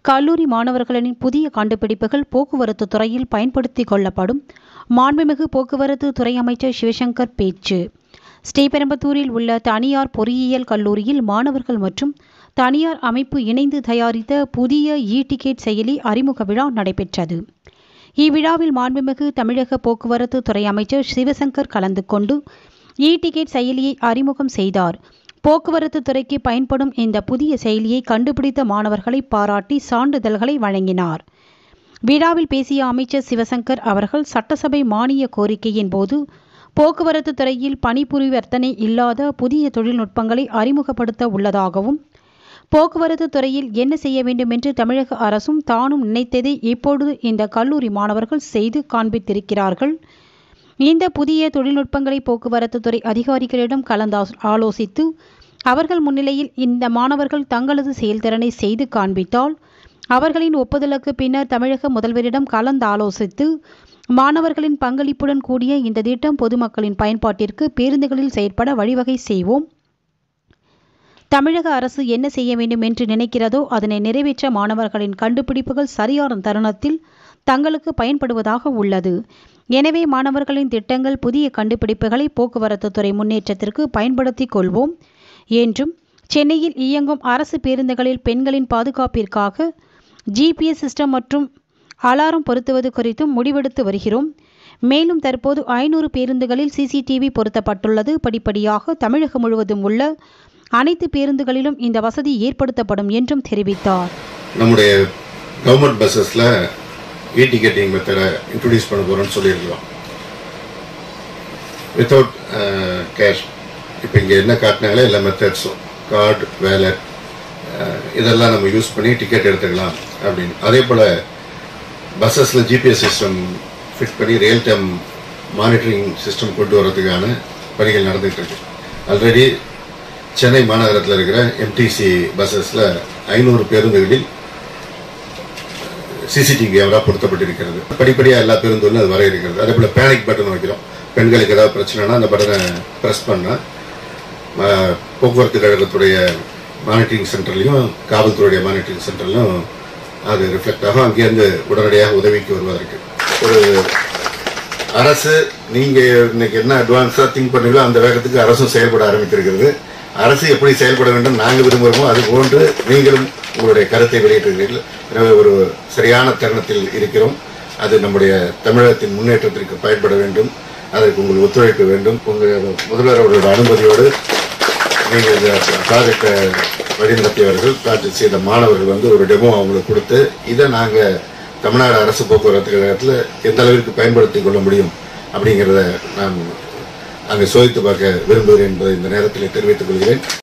கல்லூரி மாணவர்களின் புதிய கண்டுபிடிப்புகள் போக்குவரத்து துறையில் பயன்படுத்திக் கொள்ளப்படும். மாண்புமிகு போக்குவரத்து துறை அமைச்சர் சிவசங்கர் பேச்சு. ஸ்ரீபெரும்புதூரில் உள்ள தனியார் பொறியியல் கல்லூரியில் மாணவர்கள் மற்றும் தனியார் அமைப்பு இணைந்து தயாரித்த புதிய டிக்கெட் செயலி அறிமுக விழா நடைபெற்றது. இவ்விழாவில் மாண்புமிகு தமிழக போக்குவரத்து துறை அமைச்சர் சிவசங்கர் கலந்து கொண்டு டிக்கெட் செயலியை அறிமுகம் செய்தார். போக்குவரத்து துறைக்கு பயன்படும் இந்த புதிய செயலியை கண்டுபிடித்த மாணவர்களை பாராட்டி சான்றிதழ்களை வழங்கினார். விழாவில் பேசிய அமைச்சர் சிவசங்கர் அவர்கள் சட்டசபை மானிய கோரிக்கையின் போது போக்குவரத்து துறையில் பணிபுரிவர்த்தனை இல்லாத புதிய தொழில்நுட்பங்களை அறிமுகப்படுத்த உள்ளதாகவும், போக்குவரத்து துறையில் என்ன செய்ய வேண்டும் என்று தமிழக அரசும் தானும் நினைத்ததை இப்பொழுது இந்த கல்லூரி மாணவர்கள் செய்து காண்பித்திருக்கிறார்கள். இந்த புதிய தொழில்நுட்பங்களை போக்குவரத்து துறை அதிகாரிகளிடம் ஆலோசித்து அவர்கள் முன்னிலையில் இந்த மாணவர்கள் தங்களது செயல்திறனை செய்து காண்பித்தால் அவர்களின் ஒப்புதலுக்கு பின்னர் தமிழக முதல்வரிடம் கலந்தாலோசித்து மாணவர்களின் பங்களிப்புடன் கூடிய இந்த திட்டம் பொதுமக்களின் பயன்பாட்டிற்கு பேருந்துகளில் செயற்பட வழிவகை செய்வோம். தமிழக அரசு என்ன செய்ய வேண்டும் என்று நினைக்கிறதோ அதனை நிறைவேற்ற மாணவர்களின் கண்டுபிடிப்புகள் சரியான தருணத்தில் தங்களுக்கு பயன்படுவதாக உள்ளது. எனவே மாணவர்களின் திட்டங்கள், புதிய கண்டுபிடிப்புகளை போக்குவரத்து துறை முன்னேற்றத்திற்கு பயன்படுத்திக் கொள்வோம் என்றும், சென்னையில் இயங்கும் அரசு பேருந்துகளில் பெண்களின் பாதுகாப்பிற்காக GPS சிஸ்டம் மற்றும் அலாரம் பொருத்துவது குறித்தும் முடிவெடுத்து வருகிறோம். மேலும் தற்போது 500 பேருந்துகளில் CCTV பொருத்தப்பட்டுள்ளது. படிப்படியாக தமிழகம் முழுவதும் உள்ள அனைத்து பேருந்துகளிலும் இந்த வசதி ஏற்படுத்தப்படும் என்றும் தெரிவித்தார். நம்முடைய கவர்மெண்ட் பஸ்ஸஸ்ல டிக்கெட்டிங் மெத்தடை இன்ட்ரோடியூஸ் பண்ண போறோம்னு சொல்லியிருக்கிறோம். Without cash. இப்போ இங்கே என்ன காட்டினாலே எல்லா மெத்தட்ஸும் கார்டு, வேலட் இதெல்லாம் நம்ம யூஸ் பண்ணி டிக்கெட் எடுத்துக்கலாம் அப்படின்னு. அதே போல் பஸ்ஸஸில் GPS சிஸ்டம் ஃபிட் பண்ணி ரியல் டைம் மானிட்டரிங் சிஸ்டம் கொண்டு வரதுக்கான பணிகள் நடந்துகிட்டு இருக்கு. ஆல்ரெடி சென்னை மாநகரத்தில் இருக்கிற MTC பஸ்ஸஸில் 500 பேருந்துகளில் CCTV கேமரா பொருத்தப்பட்டிருக்கிறது. படிப்படியாக எல்லா பேருந்துகளும் அது வர இருக்கிறது. அதே போல் பேனிக் பட்டன் வைக்கிறோம். பெண்களுக்கு ஏதாவது பிரச்சனைனா அந்த பட்டனை ப்ரெஸ் பண்ணால் போக்குவரத்து கழகத்துடைய மானிட்டரிங் சென்டர்லையும் காவல்துறையுடைய மானிட்டரிங் சென்டர்லையும் அது ரிஃப்ளெக்ட் ஆகும். அங்கேருந்து உடனடியாக உதவிக்கு வருவதற்கு ஒரு அரசு நீங்கள் இன்னைக்கு என்ன அட்வான்ஸாக திங்க் பண்ணீங்களோ அந்த வேகத்துக்கு அரசும் செயல்பட ஆரம்பித்திருக்கிறது. அரசு எப்படி செயல்பட வேண்டும் நாங்கள் விரும்புகிறோமோ அது போன்று நீங்களும் உங்களுடைய கருத்தை வெளியிட்டிருக்கிறீர்கள். எனவே ஒரு சரியான தருணத்தில் இருக்கிறோம். அது நம்முடைய தமிழகத்தின் முன்னேற்றத்திற்கு பயன்பட வேண்டும். அதற்கு உங்கள் ஒத்துழைப்பு வேண்டும். உங்கள் முதல்வர் அவர்களோட அனுமதியோடு நீங்கள் இந்த ப்ராஜெக்டை வழிநடத்தியவர்கள், ப்ராஜெக்ட் செய்த மாணவர்கள் ஒரு டெமோ அவங்களுக்கு கொடுத்து இதை நாங்கள் தமிழ்நாடு அரசு போக்குவரத்து கழகத்தில் எந்த அளவிற்கு பயன்படுத்தி கொள்ள முடியும் அப்படிங்கிறத நான் அங்கே சோதித்து பார்க்க விரும்புகிறேன் என்பதை இந்த நேரத்தில் தெரிவித்துக் கொள்கிறேன்.